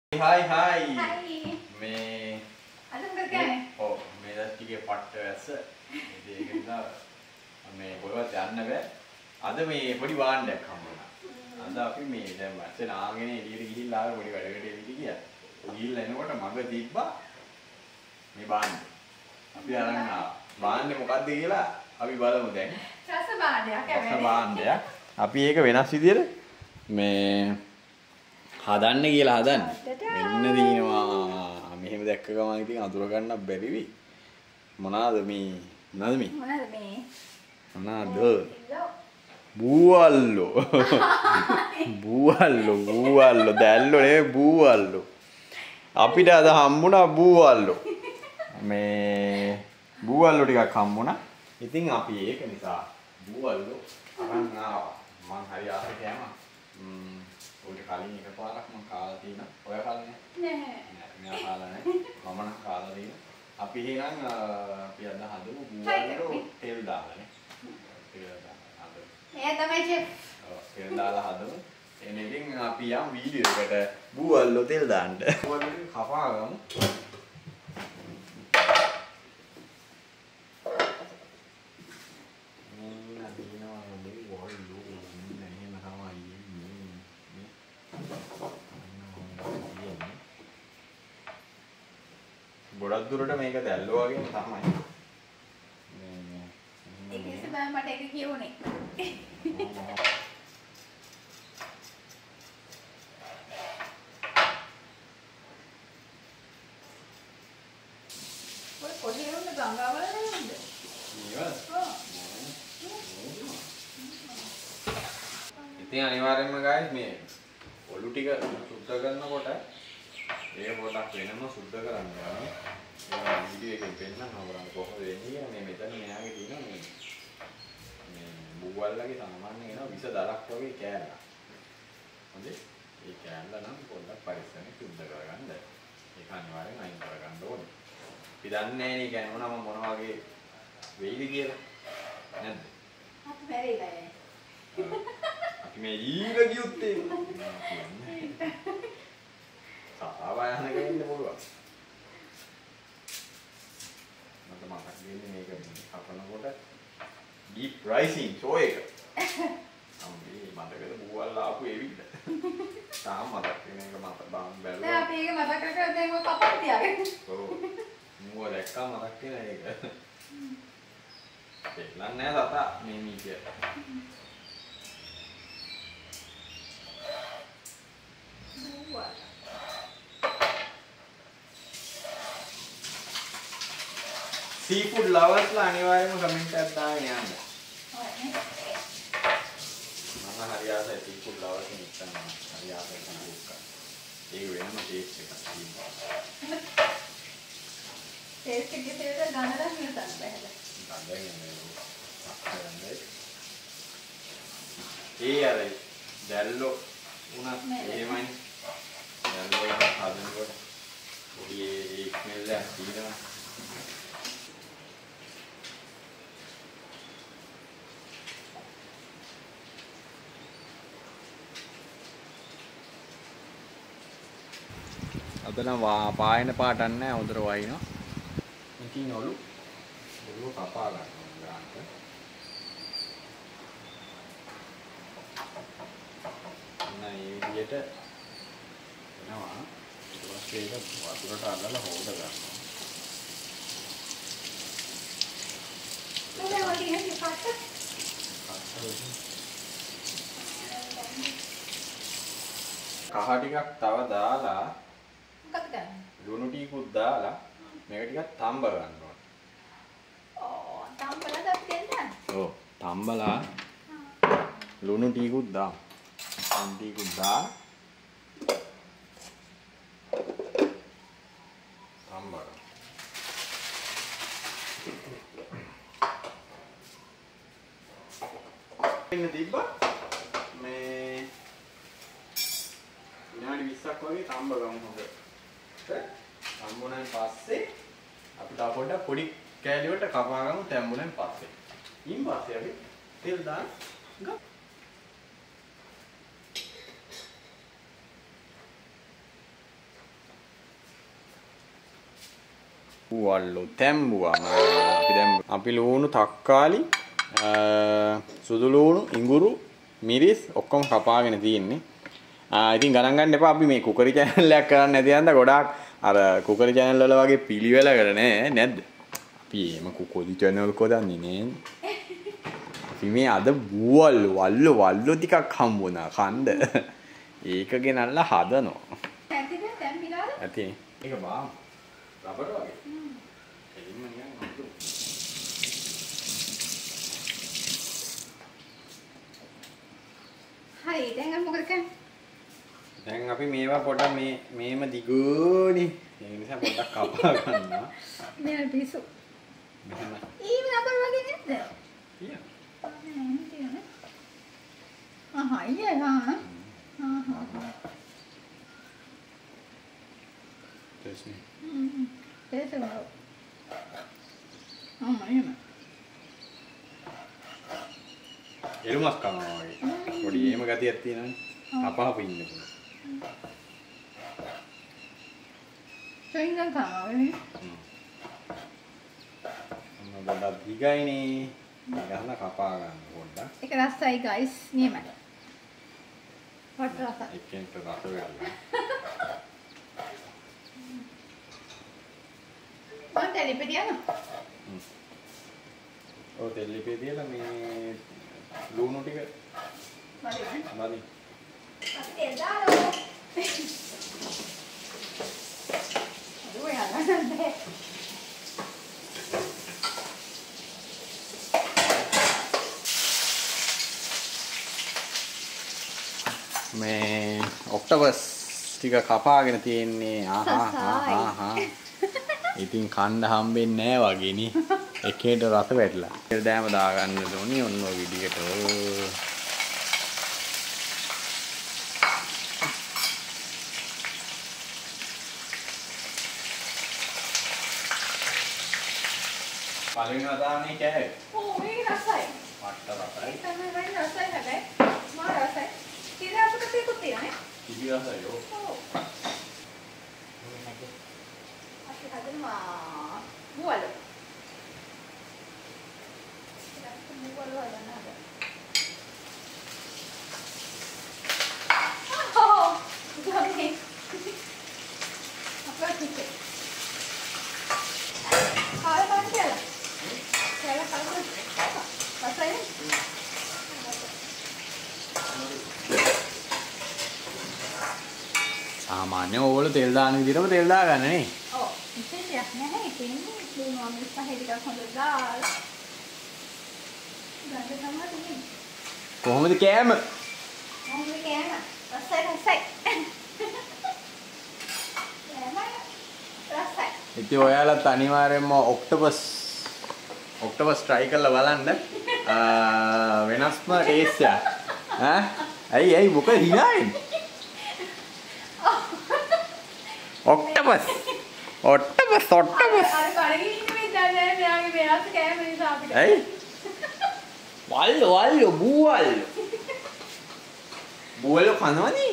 Hai hai. Hai. මේ අද මොකද කරන්නේ? ඔව් මේ දැක්කේ පට්ට වැස්ස. ඉතින් ඒක නිසා මේ කොහෙවත් යන්න බෑ. අද මේ පොඩි වාණ්ඩයක් හම්බුණා. අද අපි මේ දැන් වැස්සේ නාගෙන එළියට ගිහිල්ලා ආවේ පොඩි වැඩකට එළියට ගියා. ගිහිල්ලා එනකොට මග තිබ්බා මේ බාණ්ඩ. අපි අරන් ආවා. බාණ්ඩේ මොකද්ද කියලා අපි බලමු දැන්. රස බාණ්ඩයක් රස බාණ්ඩයක්. අපි ඒක වෙනස් විදියට මේ හදන්න කියලා හදන්න. මෙන්න දිනවා. මෙහෙම දැක්ක ගමන් ඉතින් අඳුර ගන්නත් බැරිවි. මොනවාද මේ? මොනවාද මේ? මොනවාද මේ? මොනවාද? බූවල්ලෝ. බූවල්ලෝ දැල්ලෝ නේ බූවල්ලෝ. අපිට අද හම්බුණා බූවල්ලෝ. මේ බූවල්ලෝ ටිකක් හම්බුණා. ඉතින් අපි ඒක නිසා බූවල්ලෝ අරන් ආවා. මං හරි ආසයි කෑම. ඔය කලින් එකපාරක් මම කාලා තියෙනවා. ඔය කාලා නැහැ. නෑ කාලා නෑ. මම නම් කාලා තියෙනවා. අපි එහෙනම් අපි අද හදමු බූවල්ලෝ තෙල් දාලානේ. තෙල් දාලා හදමු. එයා තමයි චෙෆ්. ඔව් තෙල් දාලා හදමු. එනිදින් අපි යම් වීඩියෝ එකකට බූවල්ලෝ තෙල් දාන්න. බූවල්ලෝ කපා ගමු. ගොඩක් දුරට මේක දැල්ලෝ වගේම තමයි. ඒක නිසා මට ඒක කියුනේ. ඔය පොඩි උන්න ගංගාවල නේද? ඔව්. ඉතින් අනිවාර්යෙන්ම guys මේ ඔලු ටික සුද්ධ කරනකොට ඒක පොඩක් වෙනම සුද්ධ කරන්න ඕනේ. ඒ වීඩියෝ එකෙන් පෙන්නන්න හොරන්න කොහොමද වෙන්නේ මේ මෙතන මෙයාගේ තියෙන මේ බූවල්ලගේ සාමාන්‍ය එනවා විස දලක් වගේ කෑල්ල. හොඳේ? ඒ කෑල්ල නම් පොඩ්ඩක් පරිස්සමෙන් සුද්ධ කරගන්න. ඒක අනිවාර්යෙන් අයින් කරගන්න ඕනේ. අපි දන්නේ නැහැ නේ කියන්නේ මොන වගේ වෙයිද කියලා. නැද්ද? අපි බැරිලා යන්නේ. අපි මේ ඊග ගියුත් ඒක. සාවායන ගින්න පුළුවන්. මට මතක් වෙන්නේ මේක කපනකොට deep rising show එක. අම්මේ මතකද බූවල් ආපු එවිද? තාම මතක් වෙන එක මත බැලුවා. දැන් අපි ඒක මතක කරගෙන දැන් ඔය කපන්න තියාගෙන. ඔව්. මූව දැක්කම මතක් වෙන ඒක. දෙන්නන් නෑ තාතා මේ මීඩිය. බූවල්. seafood lovers ලා අනිවාර්යයෙන්ම කමෙන්ට් එකක් දාගෙන යන්න. ඔය නේ. මම හරි ආසයි seafood lovers කෙනෙක් තමයි. හරි ආසයි seafood එක. ඒක වෙනම ටේස්ට් එකක් තියෙනවා. ටේස්ට් එකේ තියෙන ගණනක් නිකන් බැහැලා. ඒ අර දැල්ලෝ උනත් එහෙමයි. දැල්ලෝ හදනකොට පොඩි ඒ ස්මෙල් එකක් තියෙනවා. අදනම් පායන පාටක් නැහැ හොඳට වයින්නවා. ඉතින් ඔලු කපා ගන්නවා ගන්නට. මේ විදියට එනවා. ඊට පස්සේ ඒක වතුරට අල්ලලා හොද ගන්නවා. නෑ ඔය ඉන්නේ පස්ස. කහ ටිකක් තව දාලා මොකක්ද ගන්න? ලුණු ටිකකුත් දාලා මේක ටිකක් තඹ ගන්න ඕනේ. ඕ තම්බලා දෙන්න. ඔව් තඹලා ලුණු ටිකකුත් දාමු. ලුණු ටිකකුත් දාලා තඹ ගන්න. ඉන්න තිබ්බා මේ විනාඩි 20ක් වගේ තඹ ගමු හොඳ. තඹුණන් පස්සේ අපි තව පොඩ්ඩක් පොඩි කෑලි වලට කපා ගමු තඹුණන් පස්සේ. ඊන් පස්සේ අපි තෙල් දාන්න ගමු. වල්ලු තැම්බුවම අපි ලුණු තක්කාලි සුදු ලුණු ඉඟුරු මිරිස් ඔක්කොම කපාගෙන තියෙන්නේ. ඉතින් ගණන් ගන්න එපා අපි මේ කුකරි channel එකක් කරන්න නැති යන්ද ගොඩාක් අර කුකරි channel වල වගේ පිළිවෙලකට නේද? අපි එහෙම කුකරි channel කොදන්නේ නේද? අපි මේ අද වල්ලු ටිකක් හම්බුණා කන්ද. ඒක ගෙනල්ලා හදනවා. ඇතිද දැන් පිලාද? ඇති. ඒක බා රබර් වගේ. එලින්ම නිකන් අතු. හරි දැන් අපි මොකද කරන්නේ? දැන් අපි මේවා පොඩ්ඩක් මේම දිගෝනේ. ඒ නිසා පොඩ්ඩක් කපා ගන්නවා. මේ පිසු. මෙහෙම. ඊම රබර් වගේ නේද? තියා. එළුමස් කනවා වගේ. පොඩි එහෙම ගතියක් තියෙනවනේ. අපහපු ඉන්න පුළුවන්. චොයින්ගන් කනවා. පොඩ්ඩක් දිගයිනේ. ගහලා කපා ගන්න පොඩ්ඩක්. ඒක රසයි guys නියමයි. වට රසයි. එකෙන්ට රස වෙලා. මම ටෙලිපෙඩියන. ඔය ටෙලිපෙඩියල මේ ලුණු ටික මදි. අපි එදාලෝ. දුවේ හදන්නද? මේ ඔක්ටෝබස් ටික කපාගෙන තියෙන්නේ ඉතින් කන්න හම්බෙන්නේ නැහැ වගේනේ එකේට රස වැටලා ඒක දැම දාගන්න ඕනේ ඔන්න ඔය විදිහට පළවෙනි වතාවනේ කෑවේ ඕ මේ රසයි මට්ට රසයි ඒක තමයි රසයි හැබැයි මා රසයි ඉතින් අපිට තේකුත් තියෙනනේ කිසි රසයි ඔව් අපි හදනවා මුවල මුවල හදන්න හදන්න ගමේ අපිට කාලා කියලා රසයි සාමාන්‍ය ඕගොල්ලෝ තෙල් දාන විදිහටම තෙල් දාගන්න නේ. ඔව්. ඉතින්යක් නැහැ. ඉතින් ලුණු අමිස් පහේ ටිකක් හොඳට දාලා. ගන්න තමයි තියෙන්නේ. කොහොමද කෑම? මොකද කෑම? රසයි. රසයි. ඉතින් ඔයාලත් අනිවාර්යයෙන්ම ඔක්ටෝපස් try කරලා බලන්න. වෙනස්ම ටේස්ට් එක. ඈ? ඇයි මොකද හිනාන්නේ? ඔක්ටෝපස් අර කඩගෙන ඉන්න මේ දැන් මෙයාගේ වෙනස් කෑම නිසා අපිට. ඇයි? වල්ලෝ බුවල්ලෝ කනවනේ.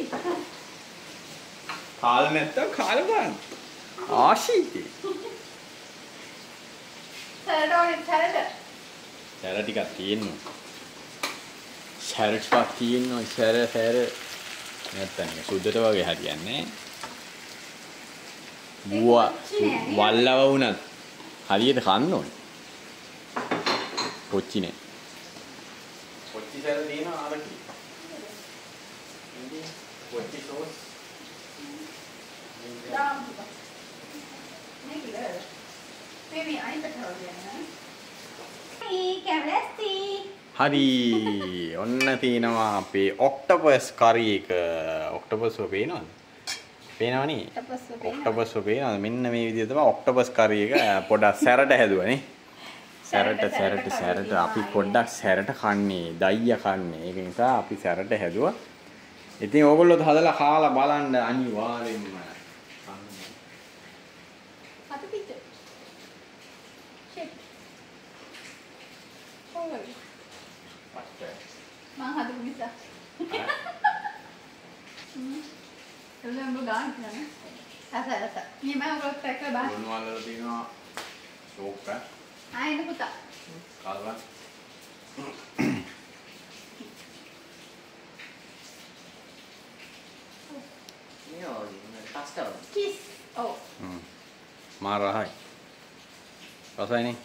කාල නැත්තම් කාල බලන්න. ආශීතේ. සැරට. සැර ටිකක් තියෙනවා. සැර ටිකක් තියෙනවා. සැර නැත්තම් සුද්දට වගේ හරියන්නේ නැහැ. වල්ලව වුණත් හරියට කන්න ඕනේ. කොච්චි නේ. කොච්චි සැර තියෙනවා ආරකි. කොච්චි සෝස්. මේ අයිපට හොයන්නේ. කැමරස්ටි. හරි ඔන්න තියෙනවා අපේ ඔක්ටෝපස් කරි එක. ඔක්ටෝපස් ඔය පේනවද? පේනවනේ. ඔක්ටෝපස් ඔය පේනවද? මෙන්න මේ විදිහ තමයි ඔක්ටෝපස් කරි එක පොඩක් සැරට හැදුවනේ. සැරට අපි පොඩ්ඩක් සැරට කන්නේ දයිය කන්නේ. ඒක නිසා අපි සැරට හැදුවා. ඉතින් ඕගොල්ලෝ හදලා කාලා බලන්න අනිවාර්යෙන්ම. අත පිට. ෂෙප්. කොහොමද? මං හදපු නිසා. එළඹ ගන්න නෑ. අසරස. මේ මම ඔක්කොත් එක්ක බා. මොනවලද තියෙනවා? සෝප් එන්න පුතා. කාලා කිස්. ඔව්. මාරහයි. රසයිනේ.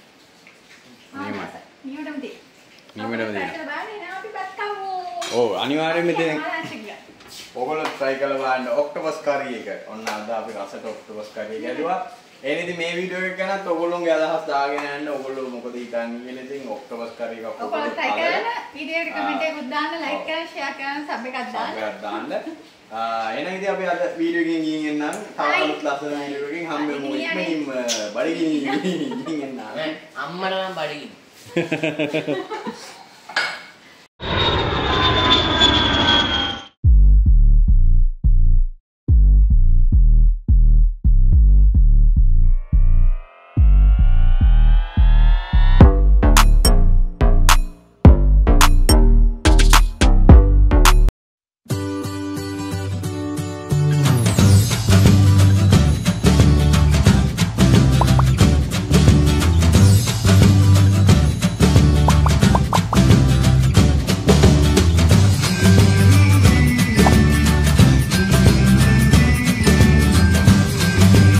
නියමටම තියෙන. නියමටම තියෙන. පැත්තට බලන්න එනවා අපි බත් කමු. ඔව් අනිවාර්යයෙන්ම තියෙන. ආරංචි ගියා. ඔයගොල්ලෝ try කරලා බලන්න ඔක්ටෝපස් කරි එක. ඔන්න අද අපි රසට ඔක්ටෝපස් කරි එක ඇදුවා. එහෙනම් මේ වීඩියෝ එක ගැනත් ඔයගොල්ලෝගේ අදහස් දාගෙන යන්න. ඔයගොල්ලෝ මොකද හිතන්නේ කියලා ඉතින් ඔක්ටෝපස් කරි එකක් ඔයගොල්ලෝ try කරලා වීඩියෝ එකට කමෙන්ට් එකක් දාන්න, like කරන්න, share කරන්න, sub එකක් දාන්න. එහෙනම් ඉතින් අපි අද වීඩියෝ එකකින් ගිහින් එන්නම්. තවත් ලස්සන වීඩියෝ එකකින් හම්බෙමු. ඉක්මනින්ම බඩගිනින් ගිහින් එන්නම්. අම්මලා නම් බඩගිනි.